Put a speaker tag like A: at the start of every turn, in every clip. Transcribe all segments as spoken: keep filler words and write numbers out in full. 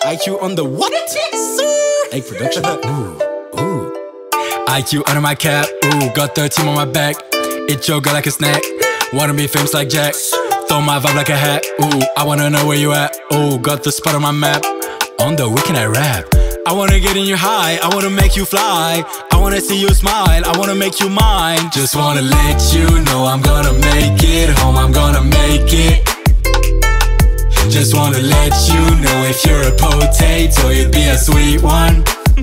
A: I Q on the what? Egg production. Ooh, ooh. I Q under my cap. Ooh, got the team on my back. Eat your girl like a snack. Wanna be famous like Jack. Throw my vibe like a hat. Ooh, I wanna know where you at. Ooh, got the spot on my map. On the weekend I rap. I wanna get in your high, I wanna make you fly. I wanna see you smile, I wanna make you mine. Just wanna let you know I'm gonna make it home, I'm gonna make it. Just wanna let you know if you're a potato, you'd be a sweet one.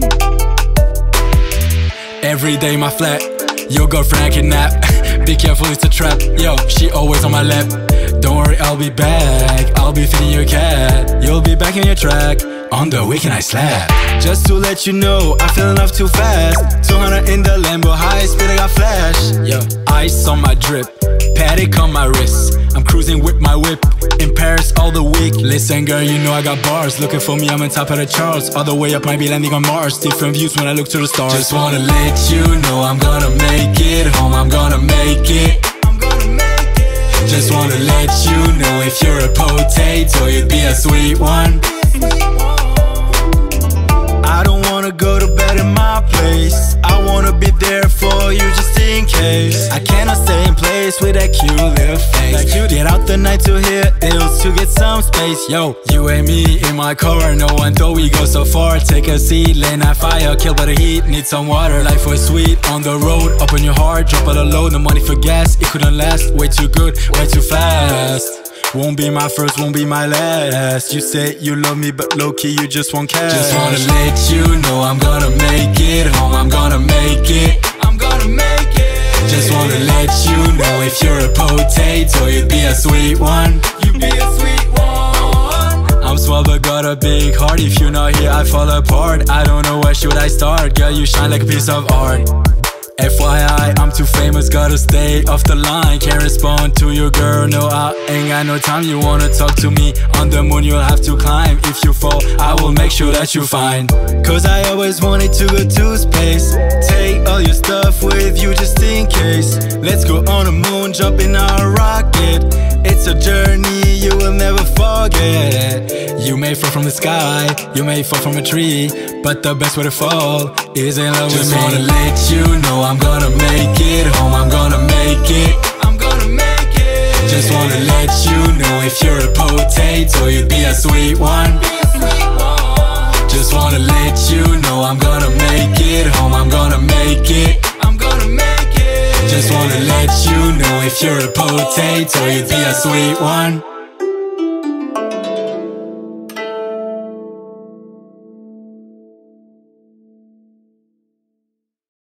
A: Every day my flat, your girlfriend I kidnap. Be careful, it's a trap, yo, she always on my lap. Don't worry, I'll be back, I'll be feeding your cat. You'll be back in your track. On the weekend I slap. Just to let you know, I fell in love too fast. Two hundred in the Lambo, high speed I got flash. Yo, ice on my drip, Patek on my wrist. I'm cruising with my whip, in Paris all the week. Listen girl, you know I got bars. Looking for me, I'm on top of the charts. All the way up, might be landing on Mars. Different views when I look to the stars. Just wanna let you know I'm gonna make it home, I'm gonna make it. I'm gonna make it. Just wanna let you know if you're a potato, you'd be a sweet one. I don't wanna go to bed in my place. I wanna be there for you just in case. I cannot stay in place with that cute little face. Get out the night to hit hills to get some space. Yo, you and me in my car, no one thought we go so far. Take a seat, lay night fire, killed by the heat, need some water. Life was sweet on the road, open your heart, drop all the load. No money for gas, it couldn't last. Way too good, way too fast. Won't be my first, won't be my last. You say you love me, but low-key you just won't care. Just wanna let you know I'm gonna make it home, I'm gonna make it. I'm gonna make it. Just wanna let you know if you're a potato, you'd be a sweet one. You'd be a sweet one. I'm small but got a big heart. If you're not here, I fall apart. I don't know where should I start. Girl, you shine like a piece of art. F Y I, I'm too famous, gotta stay off the line. Can't respond to your girl, no, I ain't got no time. You wanna talk to me, on the moon you'll have to climb. If you fall, I will make sure that you're fine. Cause I always wanted to go to space. Take all your stuff with you just in case. Let's go on the moon, jump in our rocket. It's a journey you will never forget. You may fall from the sky, you may fall from a tree, but the best way to fall is in love with me. Just wanna let you know I'm gonna make it home, I'm gonna make it. I'm gonna make it. Just wanna let you know if you're a potato, you'd be a sweet one. Just wanna let you know I'm gonna make it home, I'm gonna make it. I'm gonna make it. Just wanna let you know if you're a potato, you'd be a sweet one.